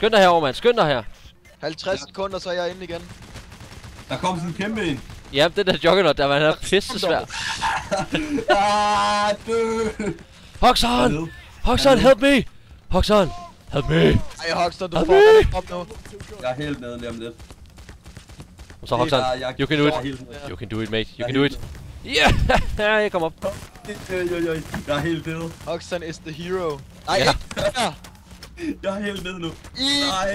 Skynd dig herover, mand. Skynd dig her. 50 sekunder, så er jeg inde igen. Der kom sådan en kæmpe en. Ja, det der Juggernaut, der var han pisse svær. Dø! Hoxon! Hoxon, help me! Hoxon, help me! Ej, Hoxton, du får ikke op nu. Jeg er helt nede lige om lidt. Og så Hoxon, you can do it. You can do it, mate. You can do it. Yeah! Jeg kommer op. Jeg er helt nede. Hoxton is the hero. Nej, Ja. Jeg er helt nede nu. Nej.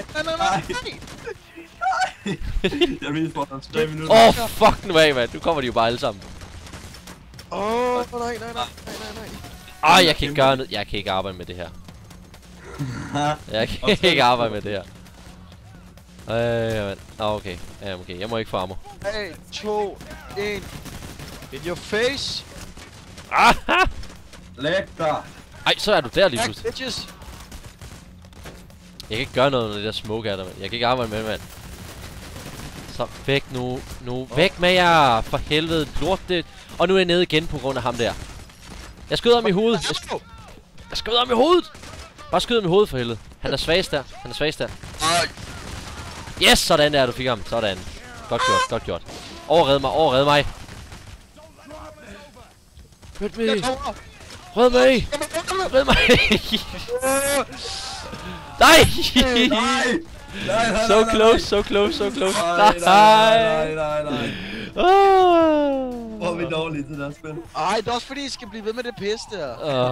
Jeg respawn om 3 minutter. Fuck nu af, mand. Nu kommer de jo bare alle sammen. Nej. Ej, jeg kan ikke gøre noget. Jeg kan ikke arbejde med det her. Jeg kan ikke arbejde med det her. Mand. Okay. Ja, okay. Jeg må ikke få ammo. 3, 2, 1. In your face. Læg dig. Ej, så er du der lige Back, pludselig. bitches. Jeg kan ikke gøre noget, når det der smoke er der, mand. Jeg kan ikke arbejde med det, mand. Så væk nu. Væk med jer. For helvede. Lort det. Og nu er jeg nede igen på grund af ham der. Jeg skyder ham i hovedet. Jeg skyder ham i hovedet. Bare skyd ham i hovedet for helvede. Han er svagest der. Yes, sådan der, du fik ham. Sådan. Godt gjort. Overred mig. Red mig. Nej. So close. Nej. Hvor er vi Nej. dårlige til det her spil. Ej, det er også fordi, I skal blive ved med det pisse der.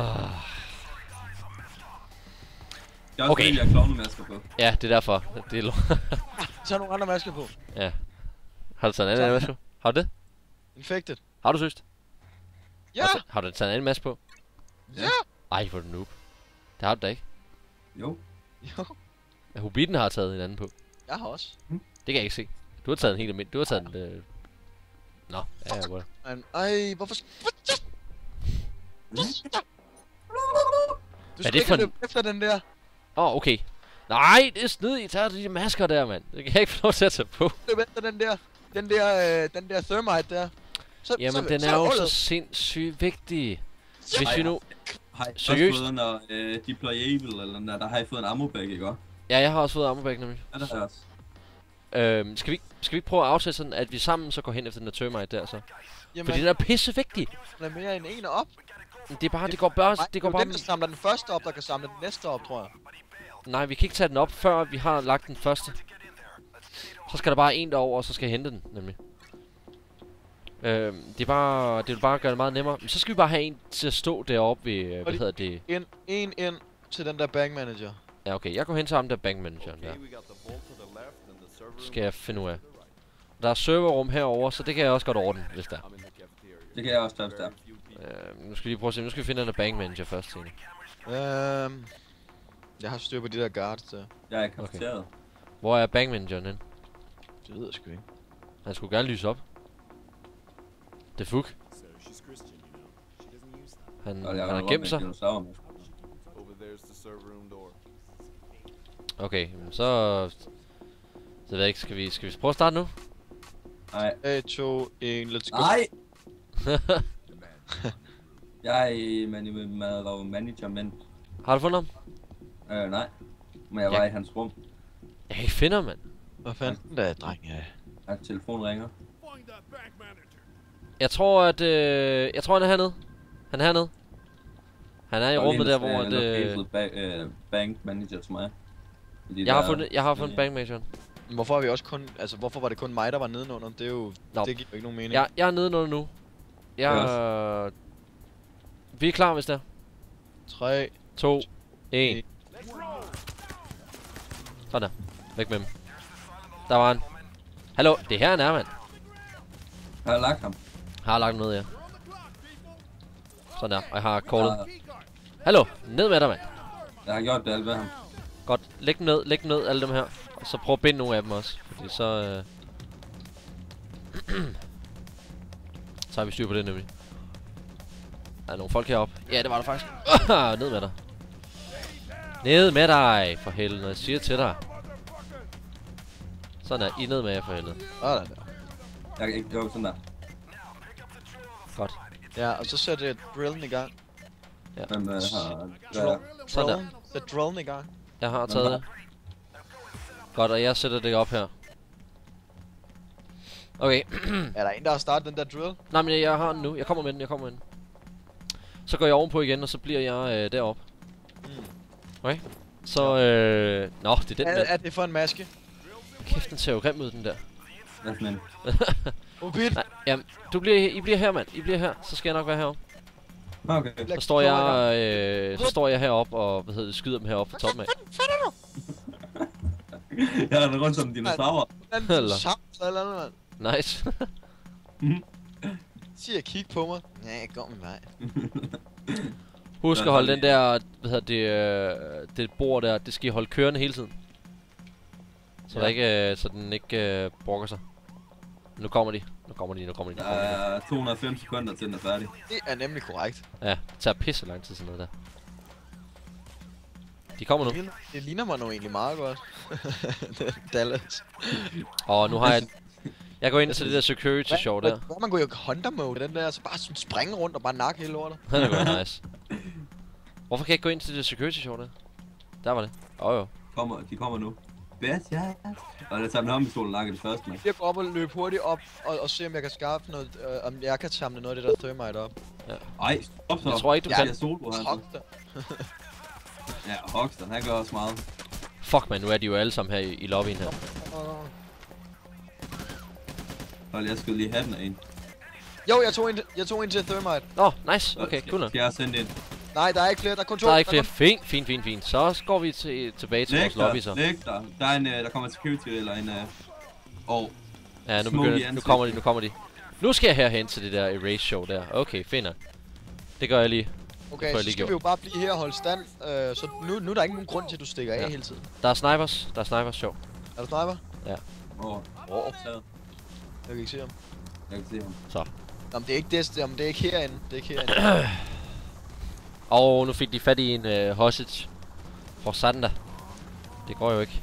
Jeg har også Okay. fordi, jeg har klovnemasker på. Ja, det er derfor. Det er Så har nogle andre masker på. ja. Har du taget en anden maske på? Har du det? Infected. Har du søst? Ja! Har du taget en anden maske på? Ja! Ej, hvor er du noob. Det har du da ikke. Jo. Jo. Ja, Hobbiten har taget en anden på. Jeg har også. Det kan jeg ikke se. Du har taget en helt almindelig. Du har taget en... Nå, ja, hvor... Ej, hvorfor... Du er skal det ikke for løbe efter den der. Okay. Nej, det er snedigt. Tag de masker der, mand. Det kan jeg ikke få lov til at tage på. Løb efter den der thermite der. Jamen, den er jo så sindssygt vigtig. Hvis vi nu... Har I også Seriøst? fået en deployable, eller der har I fået en ammo bag, ikke også? Ja, jeg har også fået armorback nemlig. Ja, det har jeg også. Skal vi ikke prøve at aftale sådan, at vi sammen så går hen efter den der termite der, så? Jamen, Fordi den er pisse vigtig. der er mere end en op. Det er bare, det går bare... Det går bare... Den, der samler den første op, der kan samle den næste op, tror jeg. Nej, vi kan ikke tage den op, før vi har lagt den første. Så skal der bare en derover, og så skal jeg hente den, nemlig. Det vil bare gøre det meget nemmere. Men så skal vi bare have en til at stå deroppe ved, hvad hedder det? En ind til den der bank manager. Ja, okay, jeg går hen til ham der bankmanageren der. Skal jeg finde ud af. Der er serverrum herover, så det kan jeg også godt ordne, hvis der. Det kan jeg også tage der. Nu skal vi lige prøve at se, nu skal vi finde den der bankmanager først, Tine. Jeg har styr på de der guards der. Jeg er kapiteret. Okay. Hvor er bankmanageren hen? Det ved jeg sgu ikke. Han skulle gerne lyse op. Det er fuck. Han har gemt sig. Okay, så ved jeg ikke, skal vi prøve at starte nu? Nej. 3, 2, 1, let's go. Nej! Jeg er manager, men... Har du fundet ham? Nej. Men jeg var i hans rum. Jeg kan ikke finde ham, mand. Hvad fanden der, dreng? Ja. Hans telefon ringer. Jeg tror, han er hernede. Han er hernede. Han er i rummet der, hvor det... Bank manager til mig. Jeg har fundet bankmanageren. Hvorfor har vi også kun... Altså, hvorfor var det kun mig, der var nedenunder? Det er jo... Nå. Det giver jo ikke nogen mening. Jeg er nedenunder nu. Vi er klar, hvis det er. 3, 2, 1. Sådan der. Væk med dem. Der var han. Hallo, det er her han er, mand. Jeg har lagt ham. Har lagt ned, ja. Sådan der, og jeg har callet. Hallo, ned med dig, mand. Jeg har gjort det alt ved ham. Godt, læg dem ned, alle dem her. Og så prøv at binde nogle af dem også. Fordi så... så har vi styr på det nemlig. Der er nogle folk heroppe. Ja, det var der faktisk. Ned med dig. Ned med dig, for helvede, når jeg siger til dig. Sådan der, I ned med jer, for helvede. Sådan der. Jeg kan ikke gøre sådan der. Godt. Ja, og så sætter jeg drillen i gang. Hvem har... Sådan der. Sæt drillen i gang. Jeg har taget det. Godt, og jeg sætter det op her. Okay. Er der en, der har startet den der drill? Nej, men jeg har den nu. Jeg kommer med den, Så går jeg ovenpå igen, og så bliver jeg deroppe. Okay. Så, nå, det er den Hvad der. er det for en maske? Kæft, den ser jo grim ud, den der. Hvad for en? Mobil. Nej, jamen, I bliver her, mand. I bliver her, så skal jeg nok være heroppe. Okay. Så står jeg heroppe og, skyder dem heroppe fra toppen af. Jeg er rundt som dinosaurer. Eller andet, mand. Nice. Siger kig på mig. Ja, gå med mig. Husk at holde den der, det bord der, det skal I holde kørende hele tiden. Så der ikke, så den ikke brokker sig. Nu kommer de. Der er 205 sekunder til den er færdig. Det er nemlig korrekt. Ja, det tager pisse lang tid sådan noget der. De kommer nu. Det ligner mig nu egentlig meget godt. Dallas. Og nu har jeg går ind til det der security show der. Hvor man går jo hunter mode, den der, så bare sådan springe rundt og bare nakke hele lortet. Det er godt nice. Hvorfor kan jeg ikke gå ind til det security show der? Der var det. Jo. De kommer nu. Bitch, ja. Og der tager den håndpistol langt det første, man. Jeg går op og løbe hurtigt op og se om jeg kan skaffe noget, om jeg kan samle noget af det der thermite op. Ja. Ej, stop så. Jeg tror ikke du kan. Jeg solo her. Ja, Hoxton, han gør også meget. Fuck man, nu er de jo alle sammen her i lobbyen her. Hold, jeg skulle lige have den af en. Jo, jeg tog en til thermite. Nå, nice. Okay, cool nok. Skal jeg sende ind? Nej, der er ikke flere, der er kun to. Der er ikke flere. Fint. Så går vi tilbage til vores lobby så. Læg der. Der er en, der kommer security eller en, Ja, nu kommer de. Nu skal jeg herhen til det der erase show der. Okay, finder. Det gør jeg lige. Okay, så skal vi jo bare blive her og holde stand. Så nu er der ikke nogen grund til, at du stikker af hele tiden. Der er snipers show. Er der sniper? Ja. Jeg kan ikke se ham. Jeg kan se ham. Så. Nå, men det er ikke det, det er ikke herinde. Og nu fik de fat i en hostage for Sander. Det går jo ikke.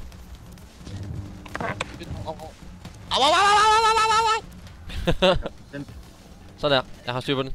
Sådan der. Jeg har styr på den.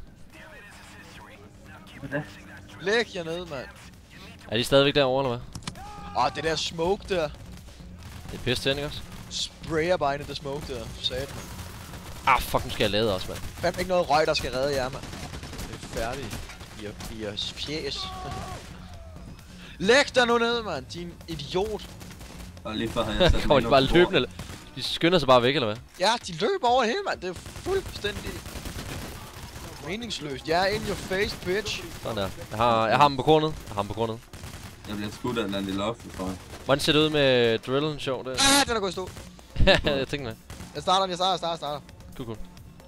Læg jer ned, mand. Er de stadigvæk derovre, eller hvad? Det der smoke der. Det er pisse til, ikke også? Sprayer bare ind i det smoke der. Satan. Fuck, nu skal jeg lade også, mand. Fandme ikke noget røg, der skal redde jer, mand. Det er færdigt. I jeres fjes. Læg dig nu ned, mand. Din idiot. Og lige før har jeg sat kommer de bare løbende, eller? De skynder sig bare væk, eller hvad? Ja, de løber over det hele, mand. Det er fuldstændig meningsløst. Jeg er in your face, bitch. Sådan der. Jeg har ham på kornet. Jeg bliver skudt af den i loftet, tror jeg. Hvordan ser det ud med drillen show der? Den er gået i stå. Jeg tænker det. Jeg starter. Cool.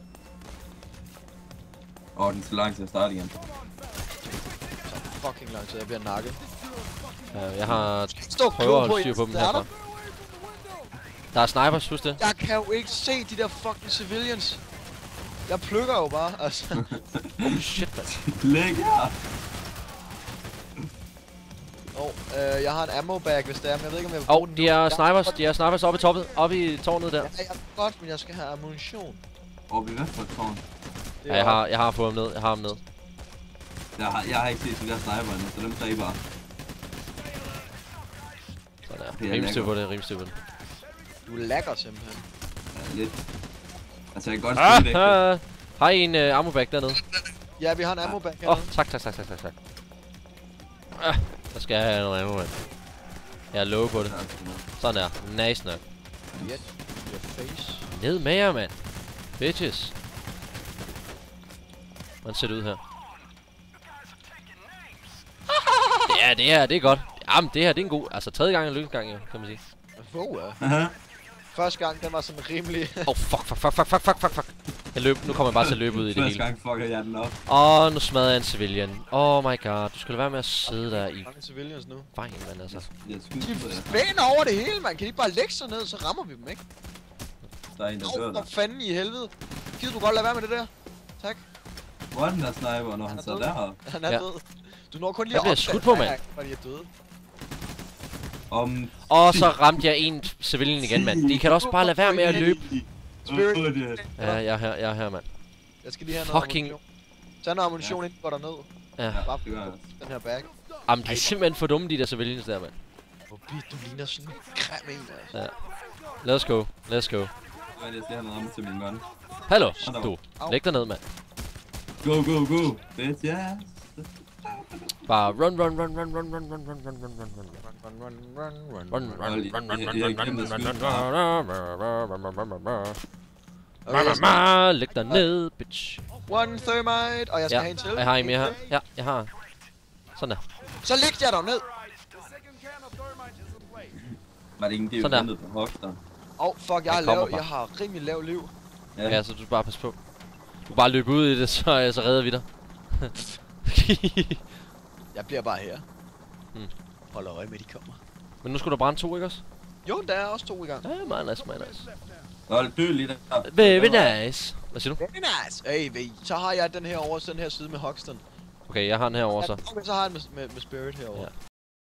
Den skal langt til at starte igen. Fucking lang tid, jeg bliver nakket. Jeg har prøver at holde styr på dem herfra. Der er snipers, husk det. Jeg kan jo ikke se de der fucking civilians. Jeg plukker jo bare, altså. Shit, man. Læg her. Jeg har en ammo bag, hvis det er, men jeg ved ikke, om jeg vil bruge den. De er snipers oppe i toppet, oppe i tårnet der. Ja, jeg godt, men jeg skal have ammunition. Oppe i hvad for et tårn? Ja, jeg har fået ham ned, Jeg har ikke set de der sniper endnu, så dem tager I bare. Sådan der. Rimstyr på det. Du lagger simpelthen. Ja, lidt. Altså, jeg kan godt spille væk. Har I en ammo bag dernede? Ja, vi har en ammo bag hernede. Tak. Der skal jeg have noget ammo, mand. Jeg er low på det. Sådan der. Nice nok. Yes, your face. Ned med jer, mand. Bitches. Hvordan ser det ud her? Ja, det er godt. Jamen, det her, det er en god... Altså, tredje gang er lykkesgang, ja, kan man sige. Første gang, den var sådan rimelig... Fuck. Jeg løb, nu kommer jeg bare til at løbe ud i det hele. Første gang fucker jeg den op. Nu smadrer jeg en civilian. Oh my god, du skulle lade være med at sidde der i... Mange civilians nu. Vejen, mand, altså. De spænder over det hele, man. Kan de bare lægge sig ned, så rammer vi dem, ikke? Der er en, der dør der. For fanden i helvede. Gider du godt lade være med det der? Tak. Hvor er den der sniper, når han sidder deroppe? Han er død. Du når kun lige at opdage, skudt på, mand. Hvor de er døde. Og så ramte jeg en civilian igen, mand. De kan også bare lade være med at løbe. Ja, jeg er her, mand. Jeg skal lige have noget ammunition. Tag noget ammunition, inden du går derned. Ja. Bare den her bag. Jamen, de er simpelthen for dumme, de der civilians der, mand. Mobi, du ligner sådan en grim en, altså. Ja. Let's go. Let's go. Jeg skal have noget ramme til min gun. Hallo, du. Læg dig ned, mand. Go, go, go. Bitch, yes. Bare run, run, run, run, run, run, run, run, run, run, run, run. Run, run, læg dig ned, bitch. One thermite, og jeg skal have en til. Jeg har en mere her. Ja, jeg har. Sådan der. Så læg jeg dig ned. Var det ingen, det er jo ventet på hofter. Fuck, jeg har rimelig lav liv. Ja, så du bare pas på. Du bare løb ud i det, så redder vi dig. Jeg bliver bare her. Holder øje med, de kommer. Men nu skulle der brænde 2, ikke også? Jo, der er også 2 i gang. Ja, meget nice, meget nice. Hold død lige der. Very nice. Hvad siger du? Very nice. Hey, så har jeg den her over, den her side med Hoxton. Okay, jeg har den her over så. Okay, så har jeg den med Spirit herovre. Ja.